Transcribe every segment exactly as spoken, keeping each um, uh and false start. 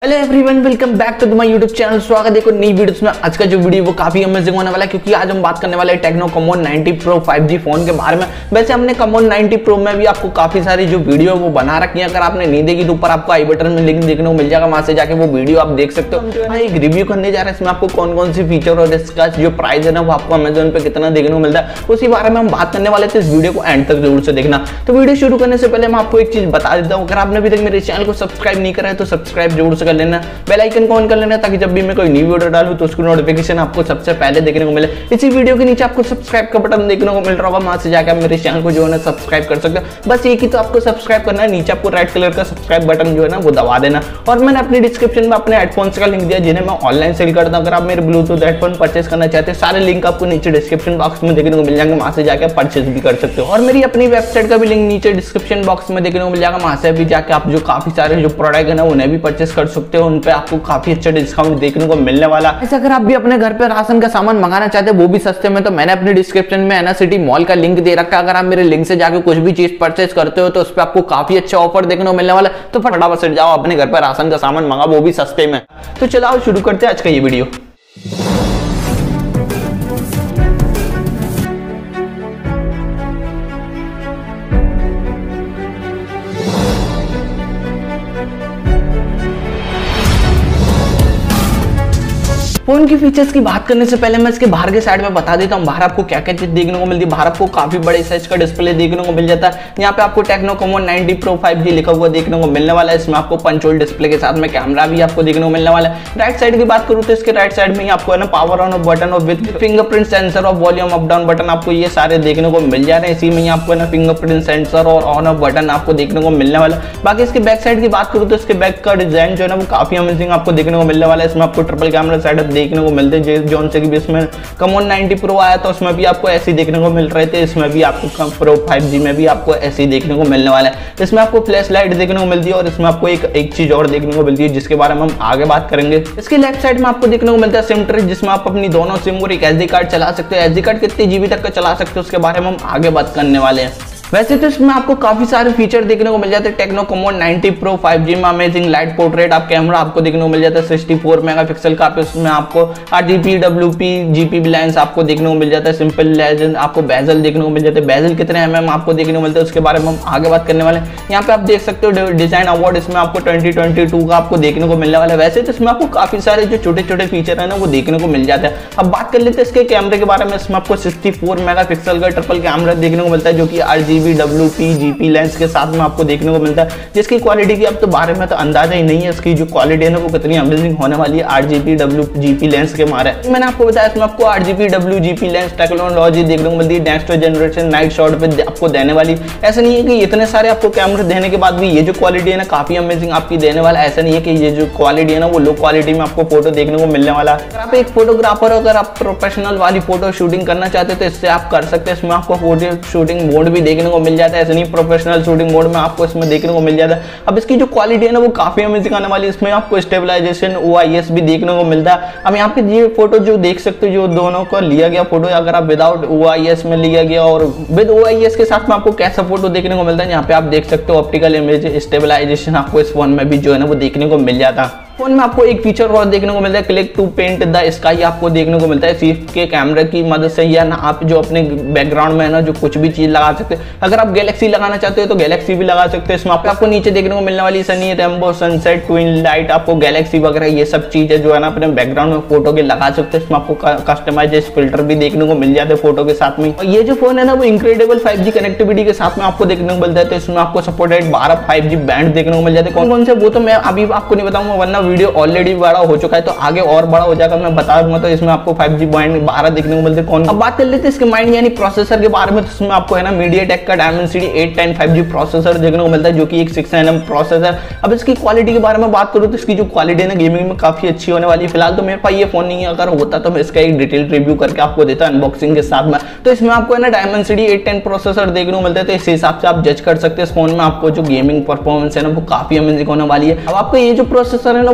Hello everyone, welcome back to my YouTube channel. स्वागत है एक नई वीडियोस में। आज का जो वीडियो वो काफी अमेजिंग होने वाला है, क्योंकि आज हम बात करने वाले हैं Tecno Camon ninety pro five G phone के बारे में। वैसे हमने कमोन नाइंटी प्रो में भी आपको काफी सारी जो वीडियो है वो बना रखी है। अगर आपने नहीं देखी तो ऊपर आपको आई बटन में लिंक देखने को मिल जाएगा, वहां से जाके वो वीडियो आप देख सकते हो। हाँ, एक रिव्यू करने जा रहे हैं, इसमें आपको कौन कौन सी फीचर और इसका जो प्राइस है ना वो आपको अमेजोन पे कितना देखने को मिलता है उसी बारे में हम बात करने वाले थे। इस वीडियो को एंड तक जरूर से देखना। तो वीडियो शुरू करने से पहले मैं आपको एक चीज बता देता हूँ, अगर आपने अभी तक मेरे चैनल को सब्सक्राइब नहीं करा है तो सब्सक्राइब जरूर से कर लेना, बेल आइकन को ऑन कर लेना, ताकि जब भी मैं कोई नई वीडियो डालूं तो उसकी नोटिफिकेशन आपको सबसे पहले देखने को मिले। इसी वीडियो के नीचे आपको सब्सक्राइब का बटन देखने को मिल रहा होगा, वहां से जाकर आप मेरे चैनल को जो है ना सब्सक्राइब कर सकते हो। बस एक ही तो आपको सब्सक्राइब करना है, नीचे आपको रेड कलर का सब्सक्राइब बटन जो है ना वो दबा देना। और मैंने अपनी डिस्क्रिप्शन में अपने हेडफोन्स का लिंक दिया जिन्हें मैं ऑनलाइन सेल करता हूं। अगर आप मेरे ब्लूटूथ हेडफोन परचेस करना चाहते हैं, सारे लिंक आपको नीचे डिस्क्रिप्शन बॉक्स में देखने को मिल जाएंगे, वहां से जाकर परचेस भी कर सकते हो। और मेरी अपनी वेबसाइट का भी लिंक नीचे डिस्क्रिप्शन बॉक्स में देखने को मिल जाएगा, वहां से भी जाकर आप जो काफी सारे जो प्रोडक्ट है ना उन्हें भी परचेस कर सकते हो। उन पे आपको काफी अच्छा डिस्काउंट देखने को मिलने वाला। ऐसे अगर आप भी अपने घर पे राशन का सामान मंगाना चाहते हैं वो भी सस्ते में, तो मैंने अपने डिस्क्रिप्शन में एना सिटी मॉल का लिंक दे रखा है। अगर आप मेरे लिंक से जाकर कुछ भी चीज परचेस करते हो तो उस पर आपको काफी अच्छा ऑफर देखने को मिलने वाला है। तो फटाफट से जाओ अपने घर पर राशन का सामान मंगाओ, वो भी सस्ते में। तो चलो शुरू करते हैं आज का ये वीडियो। फोन की फीचर्स की बात करने से पहले मैं इसके बाहर के साइड में बता देता हूँ, बाहर आपको क्या क्या चीज देखने को मिलती है। बाहर आपको काफी बड़े साइज का डिस्प्ले देखने को मिल जाता है। यहाँ पे आपको Tecno Camon ninety pro five G लिखा हुआ देखने को मिलने वाला है। इसमें आपको पंच होल डिस्प्ले के साथ में कैमरा भी आपको देखने को मिलने वाला है। राइट साइड की बात करूँ तो इसके राइट साइड में आपको है ना पावर ऑन ऑफ बटन और विद फिंगरप्रिंट सेंसर और वॉल्यूम अप डाउन बटन आपको ये सारे देखने को मिल जा रहे हैं। इसी में आपको है ना फिंगरप्रिंट सेंसर और ऑन ऑफ बटन आपको देखने को मिलने वाला है। बाकी इसके बैक साइड की बात करूँ तो इसके बैक का डिजाइन जो है ना वो काफी अमेजिंग आपको देखने को मिलने वाला है। इसमें आपको ट्रिपल कैमरा सेटअप देखने को मिलते हैं, जोन से भी इसमें कमोन नाइंटी प्रो आया तो उसमें भी आपको ऐसे देखने को मिल रहे थे। इसमें भी आपको प्रो फाइव जी में भी आपको ऐसे देखने को मिलने वाला है। इसमें आपको फ्लैश लाइट देखने को मिलती है और इसमें आपको एक एक चीज और देखने को मिलती है जिसके बारे में हम आगे बात करेंगे। इसके लेफ्ट साइड में आपको देखने को मिलता है सिम ट्रे, जिसमें आप अपनी दोनों सिम और एक एसडी कार्ड चला सकते हो। एसडी कार्ड कितने जीबी तक का चला सकते हो उसके बारे में हम आगे बात करने वाले हैं। वैसे तो इसमें आपको काफी सारे फीचर देखने को मिल जाते हैं। Tecno Camon ninety pro five G में अमेजिंग लाइट पोर्ट्रेट आप कैमरा आपको देखने को मिल जाता है सिक्सटी फोर मेगापिक्सल का। इसमें आपको आरजीबी डब्ल्यूपी जीपी लेंस आपको देखने को मिल जाता है। सिंपल लेंस आपको बेजल देखने को मिल जाते हैं। बेजल कितने एमएम आपको देखने को मिलता है उसके बारे में हम आगे बात करने वाले हैं। यहाँ पे आप देख सकते हो डिजाइन अवार्ड इसमें आपको ट्वेंटी ट्वेंटी टू का आपको देखने को मिलने वाला है। वैसे तो इसमें आपको काफी सारे जो छोटे छोटे फीचर है ना वो देखने को मिल जाता है। अब बात कर लेते हैं इसके कैमरे के बारे में। इसमें आपको सिक्सटी फोर मेगापिक्सल का ट्रिपल कैमरा देखने को मिलता है, जो कि आरजीबी डब्ल्यूपी जीपी लेंस के साथ में आपको देखने को मिलता है, जिसकी क्वालिटी की अब तो बारे में तो अंदाजा ही नहीं है इसकी जो क्वालिटी है ना वो कितनी अमेजिंग होने वाली है आरजीबी डब्ल्यू जीपी लेंस के मारे। मैंने आपको बताया इसमें आपको RGB W GP lens technology देखने को मिलती है, नेक्स्ट जनरेशन नाइट शॉट पे आपको देने वाली। ऐसा नहीं है कि इतने सारे आपको कैमरे देने के बाद भी ये जो क्वालिटी है ना काफी अमेजिंग आपकी देने वाला। ऐसा नहीं है कि ये जो क्वालिटी है ना वो लो क्वालिटी में आपको फोटो देखने को मिलने वाला। अगर आप एक फोटोग्राफर हो, अगर आप प्रोफेशनल वाली फोटो शूटिंग करना चाहते हो तो इससे आप कर सकते हैं। इसमें आपको फोटो शूटिंग मोड भी देखने को मिल जाता है। ऐसा नहीं प्रोफेशनल शूटिंग मोड में आपको इसमें देखने को मिल जाता है। अब इसकी जो क्वालिटी है ना वो काफी अमेजिंग आने वाली है। इसमें आपको स्टेबलाइजेशन ओआईएस भी देखने को मिलता है। अब यहाँ पे ये फोटो जो देख सकते हो जो दोनों को लिया गया फोटो, अगर आप विदाउट ओआईएस में लिया गया और विद ओआईएस के साथ में आपको कैसा फोटो देखने को मिलता है। यहाँ पे आप देख सकते हो ऑप्टिकल इमेज स्टेबलाइजेशन आपको इस फोन में भी जो है ना वो देखने को मिल जाता है। फोन में आपको एक फीचर और देखने को मिलता है, click to paint the sky आपको देखने को मिलता है। सिर्फ के कैमरे की मदद से या ना आप जो अपने बैकग्राउंड में है ना जो कुछ भी चीज लगा सकते हैं। अगर आप गैलेक्सी लगाना चाहते हो तो गैलेक्सी भी लगा सकते हो। इसमें आपको, आपको नीचे देखने को मिलने वाली sunny, rainbow, sunset, twin light आपको गैलेक्सी वगैरह ये सब चीजें जो है ना अपने बैकग्राउंड में फोटो के लगा सकते हैं। इसमें आपको कस्टमाइज फिल्टर भी देखने को मिल जाते हैं फोटो के साथ में। और ये जो फोन है ना वो इनक्रेडिबल फाइव जी कनेक्टिविटी के साथ में आपको देखने को मिलता है। तो इसमें आपको सपोर्टेड बारह फाइव जी बैंड देखने को मिल जाते हैं। कौन कौन से वो तो मैं अभी आपको नहीं बताऊंगा, वरना वीडियो ऑलरेडी बड़ा हो चुका है तो आगे और बड़ा हो जाएगा, मैं बता दूंगा। तो इसमें आपको फाइव जी बैंड बारह देखने को मिलते हैं। कौन अब बात कर लेते हैं इसके माइंड यानी प्रोसेसर के बारे में। तो इसमें आपको है ना मीडियाटेक का Dimensity eight ten five G processor देखने को मिलता है, जो कि एक सिक्स एन एम प्रोसेसर। अब इसकी क्वालिटी के बारे में बात करूँ तो इसकी जो क्वालिटी है ना गेमिंग में काफी अच्छी होने वाली है। फिलहाल तो मेरे पास ये फोन नहीं है, अगर होता तो मैं इसका एक डिटेल रिव्यू करके आपको देता अनबॉक्सिंग के साथ में। तो इसमें आपको है ना डायमेंसिटी एट टेन प्रोसेसर देखने को मिलता है। तो इस हिसाब से आप जज कर सकते हैं इस फोन में आपको जो गेमिंग परफॉर्मेंस है ना वो काफी अमेजिंग होने वाली है। अब आपको ये जो प्रोसेसर है ना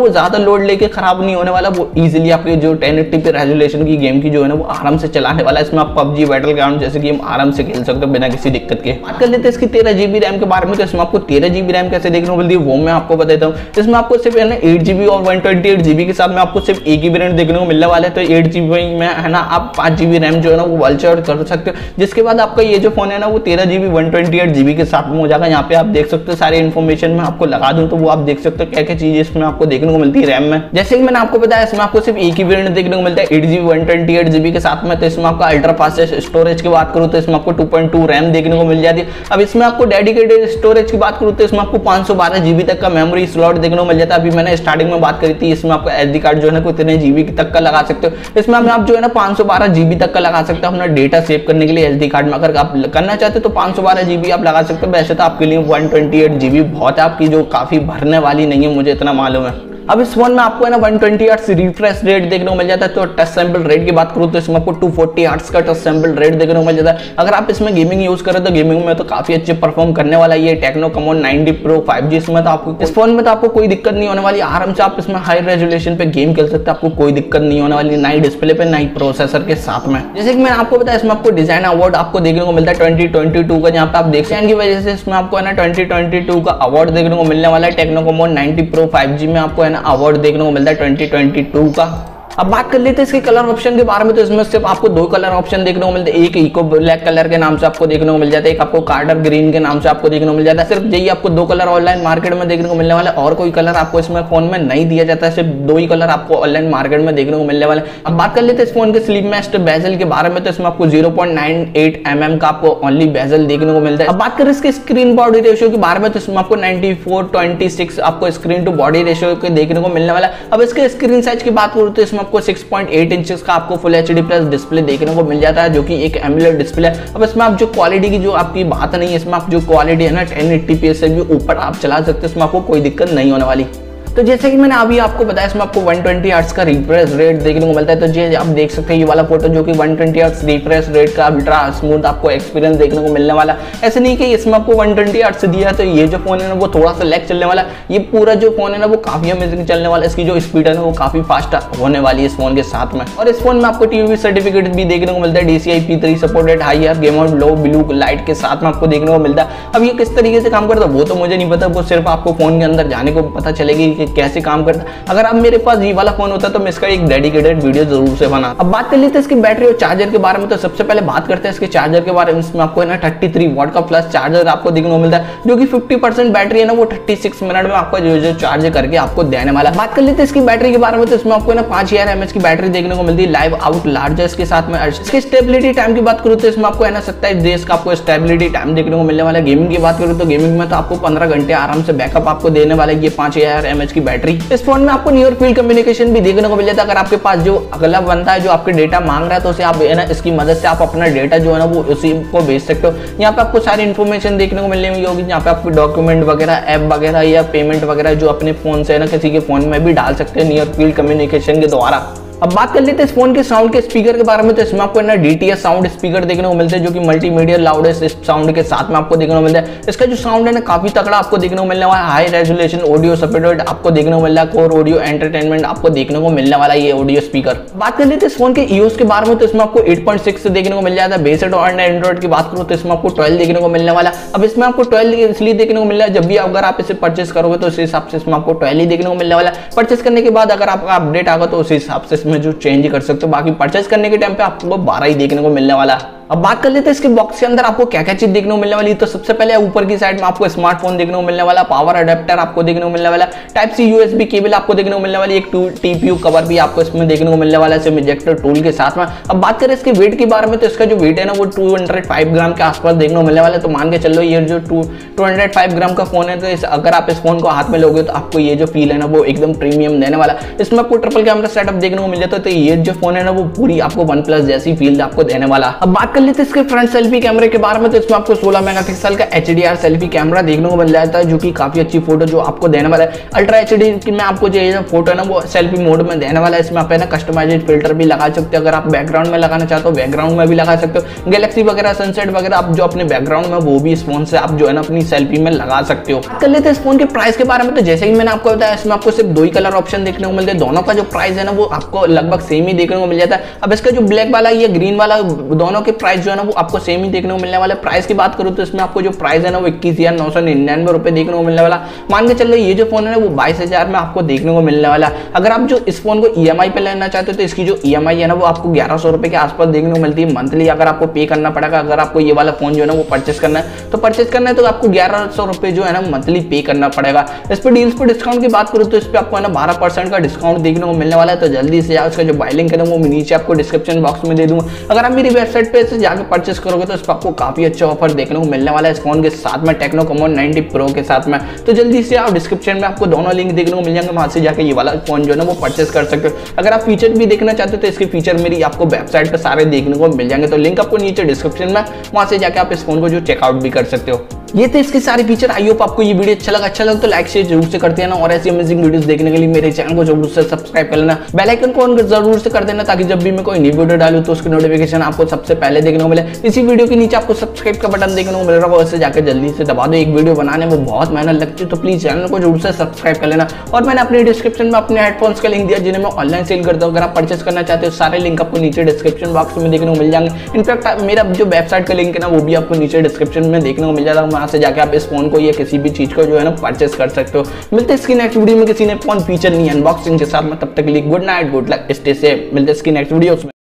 वो ज्यादा लोड लेके खराब नहीं होने वाला, वो इजीली आपके जो टेन एटी पी रेजोल्यूशन की गेम की जो है ना वो आराम से चलाने वाला है। इसमें आप पबजी बैटल ग्राउंड जैसे गेम आराम से खेल सकते हो बिना किसी दिक्कत के। बात कर लेते हैं इसकी तेरह जीबी रैम के बारे में। तो इसमें आपको तेरह जीबी रैम कैसे देखने को मिलती है वो मैं आपको बताता हूँ। इसमें आपको सिर्फ है ना एट जीबी और वन ट्वेंटी एट जीबी के साथ में आपको सिर्फ एक ही वेरिएंट देखने को मिलने वाला है। तो एट जीबी में है ना आप पांच जीबी रैम जो है ना वो वॉलचर कर सकते हो, जिसके बाद आपका ये जो फोन है ना वो तेरह GB one twenty eight GB के साथ में हो जाएगा। यहाँ पे आप देख सकते हो सारी इन्फॉर्मेशन में आपको लगा दूं तो वो आप देख सकते हो क्या क्या चीजें इसमें आपको देखने को मिलती है रैम में। जैसे कि मैंने आपको बताया इसमें आपको सिर्फ एक ही वेरिएंट देखने को मिलता है eight GB one twenty eight GB के साथ में। तो इसमें आपका अल्ट्रा फास्टेस्ट स्टोरेज की बात करूँ तो इसमें आपको टू पॉइंट टू रैम देखने को मिल जाती है। अब इसमें आपको डेडिकेटेड स्टोरेज की बात करूँ तो इसमें आपको पांच सौ बारह जीबी तक का मेमोरी स्लॉट देखने को मिल जाता है। अभी मैंने स्टार्टिंग में बात करी थी इसमें आपको एसडी कार्ड जो है ना कितने जीबी तक का लगा सकते हो। इसमें आप जो है ना पांच सौ बारह जीबी तक का लगा सकते हो अपना डेटा सेव करने के लिए एसडी कार्ड में। अगर आप करना चाहते हो तो पांच सौ बारह जीबी आप लगा सकते हो। वैसे तो आपके लिए वन ट्वेंटी एट जीबी बहुत है आपकी, जो काफी भरने वाली नहीं है, मुझे इतना मालूम है। अब इस फोन में आपको है ना one twenty hertz refresh rate देखने को मिल जाता है। तो टच सैंपल रेट की बात करूं तो इसमें आपको टू फोर्टी हर्ट्ज का टच सैंपल रेट देखने को मिल जाता है। अगर आप इसमें गेमिंग यूज करें तो गेमिंग में तो काफी अच्छे परफॉर्म करने वाला ये Tecno Camon ninety pro five G. इसमें तो आपको इस फोन में तो आपको कोई दिक्कत नहीं होने वाली, आराम से आप इसमें हाई रेजोल्यूशन पे गेम खेल सकते हैं, आपको कोई दिक्कत नहीं होने वाली, ना ही डिस्प्ले पे ना ही प्रोसेसर के साथ में। जैसे कि मैंने आपको बताया इसमें आपको डिजाइन अवार्ड आपको देखने को मिलता है ट्वेंटी ट्वेंटी टू का, जहाँ पे आप देख सकते हैं की वजह से इसमें आपको है ना ट्वेंटी ट्वेंटी टू का अवार्ड देखने को मिलने वाला है। Tecno Camon ninety pro five G में आपको है ना अवार्ड देखने को मिलता है ट्वेंटी ट्वेंटी टू का। अब बात कर लेते हैं इसके कलर ऑप्शन के बारे में। तो इसमें सिर्फ आपको दो कलर ऑप्शन देखने को मिलते हैं, एक इको ब्लैक कलर के नाम से आपको देखने को मिल जाता है, एक आपको कार्डर ग्रीन के नाम से आपको देखने को मिल जाता है। सिर्फ यही आपको दो कलर ऑनलाइन मार्केट में देखने को मिलने वाला है, और कोई कलर आपको इसमें फोन में नहीं दिया जाता है, सिर्फ दो ही कलर आपको ऑनलाइन मार्केट में देखने को मिलने वाले। अब बात कर लेते हैं इस फोन के स्लिम मैस्ट बेजल के बारे में। तो इसमें आपको zero point nine eight M M का आपको ओनली बेजल देखने को मिलता है। अब बात करें इसके स्क्रीन बॉडी रेशियो के बारे में तो इसमें आपको नाइंटी फोर ट्वेंटी सिक्स आपको स्क्रीन टू बॉडी रेशियो के देखने को मिलने वाला है। अब इसके स्क्रीन साइज की बात करूँ तो इसमें आपको सिक्स पॉइंट एट इंचेस का आपको फुल एचडी प्लस डिस्प्ले देखने को मिल जाता है, जो कि एक एमुलेट डिस्प्ले है। अब इसमें आप जो क्वालिटी की जो आपकी बात नहीं है, इसमें आप जो क्वालिटी है ना टेन एटी पी से भी ऊपर आप चला सकते हैं, इसमें आपको कोई दिक्कत नहीं होने वाली। तो जैसे कि मैंने अभी आपको बताया इसमें आपको वन ट्वेंटी हर्ट्ज का रिफ्रेश रेट देखने को मिलता है। तो ये आप देख सकते हैं ये वाला फोटो जो कि one twenty hertz refresh rate का अल्ट्रा स्मूथ आपको एक्सपीरियंस देखने को मिलने वाला। ऐसे नहीं कि इसमें आपको वन ट्वेंटी हर्ट्ज दिया है तो ये जो फोन है ना वो थोड़ा सा लैग चलने वाला, ये पूरा जो फोन है ना वो काफी अमेजिंग चलने वाला। इसकी जो स्पीड है ना वो काफी फास्ट होने वाली है इस फोन के साथ में। और इस फोन में आपको टीवी सर्टिफिकेट भी देखने को मिलता है, DCI P three supported high R game और लो ब्लू लाइट के साथ में आपको देखने को मिलता है। अब ये किस तरीके से काम करता है वो तो मुझे नहीं पता, वो सिर्फ आपको फोन के अंदर जाने को पता चलेगी कि कैसे काम करता है। अगर अब मेरे पास ये वाला फोन होता तो मैं इसका एक डेडिकेटेड वीडियो जरूर से बना। अब बात कर लेते हैं इसकी बैटरी और चार्जर के बारे में। तो सबसे पहले बात करते हैं इसके चार्जर के बारे में। इसमें आपको है ना थर्टी थ्री वॉट का प्लस चार्जर आपको देखने को मिलता है, जो कि फिफ्टी परसेंट बैटरी है ना वो थर्टी सिक्स मिनट में आपको जो जो चार्ज करके आपको देने वाला है। बात कर लेते हैं इसकी बैटरी के बारे में। तो इसमें आपको ना पांच हजार एमएच की बैटरी देखने को मिलती है लाइव आउट लार्जेस्ट के साथ में। इसकी स्टेबिलिटी टाइम की बात करूँ तो इसमें आपको है ना सत्ताईस डेज का आपको स्टेबिलिटी टाइम देखने को मिलने वाला है। गेमिंग की बात करूँ तो गेमिंग में तो आपको पंद्रह घंटे आराम से बैकअप आपको देने वाला है ये पांच हजार एमएच की बैटरी। इस फोन में आपको नियर फील्ड कम्युनिकेशन भी देखने को मिल जाता है। अगर आपके पास जो अगला बंदा है जो आपके डेटा मांग रहा है तो उसे आप है ना इसकी मदद से आप अपना डेटा जो है ना वो उसी को भेज सकते हो। यहाँ पे आपको सारी इन्फॉर्मेशन देखने को मिलने होगी, यहाँ पे आपको डॉक्यूमेंट वगैरह ऐप वगैरह या पेमेंट वगैरह जो अपने फोन से है ना किसी के फोन में भी डाल सकते हैं नियर फील्ड कम्युनिकेशन के द्वारा। अब बात कर लेते हैं इस फोन के साउंड के स्पीकर के बारे में। तो इसमें आपको ना डीटीएस साउंड स्पीकर देखने को मिलते हैं, जो कि मल्टीमीडिया लाउडेस्ट साउंड के साथ में आपको देखने को मिलता है। इसका जो साउंड है ना काफी तगड़ा आपको देखने को मिलने वाला है। हाई रेजोल्यूशन ऑडियो सपोर्टेड आपको देखने को मिल रहा है, कोर ऑडियो एंटरटेनमेंट आपको देखने को मिलने वाला है ये ऑडियो स्पीकर। बात कर लेते हैं इस फोन के ईओएस के बारे में। तो इसमें आपको एट पॉइंट सिक्स देखने को मिल जाता है। बेस्ड ऑन एंड्रॉइड की बात करूँ तो इसमें आपको ट्वेल्व देखने को मिलने वाला। अब इसमें आपको ट्वेल्व इसलिए देखने को मिल रहा है जब भी अगर आप इसे परचेस करोगे तो उस हिसाब से इसमें आपको ट्वेल्व ही देखने को मिलने वाला। परचेस करने के बाद अगर आपका अपडेट आगा तो उस हिसाब से इसमें जो चेंज कर सकते हो, बाकी परचेस करने के टाइम पे आपको बारह ही देखने को मिलने वाला है। अब बात कर लेते हैं इसके बॉक्स के अंदर आपको क्या क्या चीज देखने को मिलने वाली है। तो सबसे पहले ऊपर की साइड में आपको स्मार्टफोन देखने को मिलने वाला, पावर अडेप्टर आपको देखने को मिलने वाला, टाइप सी यूएसबी केबल आपको देखने को मिलने वाली, एक टीपीयू कवर भी आपको इसमें देखने को मिलने वाला है सिम इजेक्टर टूल के साथ में। अब बात करें इसके वेट के बारे में तो इसका जो वेट है ना वो टू हंड्रेड फाइव ग्राम के आसपास देखने को मिलने वाला है। तो मान के चलो ये जो टू हंड्रेड फाइव ग्राम का फोन है तो इस, अगर आप इस फोन को हाथ में लोगे तो आपको ये जो फील है ना वो एकदम प्रीमियम देने वाला। इसमें आपको ट्रिपल कैमरा सेटअप देखने को मिल जाता है। तो ये जो फोन है ना वो पूरी आपको वन प्लस जैसी फील आपको देने वाला। अब बात कर लेते हैं इसके फ्रंट सेल्फी कैमरे के बारे में, तो इसमें आपको सोलह मेगापिक्सल का H D R selfie camera देखने को मिल जाता है, जो कि काफी अच्छी फोटो जो आपको देने वाला है। अल्ट्रा एच डी में आपको जो फोटो है ना वो सेल्फी मोड में देने वाला है। इसमें आप है ना कस्टमाइज्ड फिल्टर भी लगा सकते हो, अगर आप बैकग्राउंड में लगाना चाहते हो बैकग्राउंड में भी लगा सकते हो। गैलेक्सी वगैरह सनसेट वगैरह आप जो अपने बैकग्राउंड में वो भी इस फोन से आप जो है ना अपनी सेल्फी में लगा सकते हो। कर लेते हैं इस फोन के प्राइस के बारे में, तो जैसे कि मैंने आपको बताया इसमें आपको सिर्फ दो ही कलर ऑप्शन देखने को मिलते हैं। दोनों का जो प्राइस है ना वो आपको लगभग सेम ही देखने को मिल जाता है। अब इसका जो ब्लैक वाला ये ग्रीन वाला दोनों के प्राइस जो है ना वो आपको सेम ही देखने को मिलने वाला है। प्राइस की बात करूँ तो इसमें आपको जो प्राइस है ना वो इक्कीस हजार नौ सौ निन्यानवे रुपए देखने को मिलने वाला। मान के चल रहे ये जो फोन है ना वो बाईस हजार में आपको देखने को मिलने वाला। अगर आप जो इस फोन को ई एम आई पे लेना चाहते हो तो इसकी जो ई एम आई है ना वो आपको ग्यारह सौ रुपए के आसपास देखने को मिलती है मंथली। अगर आपको पे करना पड़ेगा, अगर आपको ये वाला फोन जो है ना वो परचेस करना है तो परचेस करना है तो आपको ग्यारह सौ रुपए जो है ना मंथली पे करना पड़ेगा। इस पर डील्स पर डिस्काउंट की बात करूँ तो इस पर आपको है ना बारह परसेंट का डिस्काउंट देखने को मिलने वाला है। तो जल्दी से उसका जो बाय लिंक है ना वो नीचे आपको डिस्क्रिप्शन बॉक्स में दे दूंगा। अगर आप मेरी वेबसाइट पे से जाकर परचेस करोगे तो इस पर आपको काफी अच्छा ऑफर देखने को मिलने वाला है इस फोन के साथ में, टेक्नो कॉमन नाइंटी प्रो के साथ में। तो जल्दी से आप डिस्क्रिप्शन में आपको दोनों लिंक देखने को मिल जाएंगे, वहां से जाकर ये वाला फोन जो है ना वो परचेस कर सकते हो। अगर आप फीचर भी देखना चाहते हो तो इसके फीचर मेरी आपको वेबसाइट पर सारे देखने को मिल जाएंगे, तो लिंक आपको नीचे डिस्क्रिप्शन में, वहां से जाकर आप इस फोन को जो चेकआउट भी कर सकते हो। ये थे इसके सारे फीचर। आई होप आपको ये वीडियो अच्छा लगा। अच्छा लगा तो लाइक शेयर जरूर से कर देना, और ऐसी अमेजिंग वीडियोस देखने के लिए मेरे चैनल को जरूर से सब्सक्राइब कर लेना, बेल आइकन को ऑन जरूर से कर देना, ताकि जब भी मैं कोई नई वीडियो डालूं तो उसकी नोटिफिकेशन आपको सबसे पहले देखने को मिले। इसी वीडियो के नीचे आपको सब्सक्राइब का बटन देखने को मिल रहा है, उससे जाकर जल्दी से दबा दो। एक वीडियो बनाने में बहुत मेहनत लगती है, तो प्लीज चैनल को जरूर से सब्सक्राइब कर लेना। और मैंने अपने डिस्क्रिप्शन में अपने हेडफोन्स का लिंक दिया जिन्हें मैं ऑनलाइन सेल करता हूँ। अगर आप परचेस करना चाहते हो सारे लिंक आपको नीचे डिस्क्रिप्शन बॉक्स में देखने को मिल जाएंगे। इनफैक्ट मेरा जो वेबसाइट का लिंक है ना वो भी आपको नीचे डिस्क्रिप्शन में देखने को मिल जाता है, वहां से जाकर आप इस फोन को या किसी भी चीज को जो है ना परचेस कर सकते हो। मिलते हैं इसकी नेक्स्ट वीडियो में किसी ने फोन फीचर नहीं अनबॉक्सिंग के साथ में। तब तक के लिए good night, good luck, stay safe. मिलते हैं इसकी नेक्स्ट वीडियो में।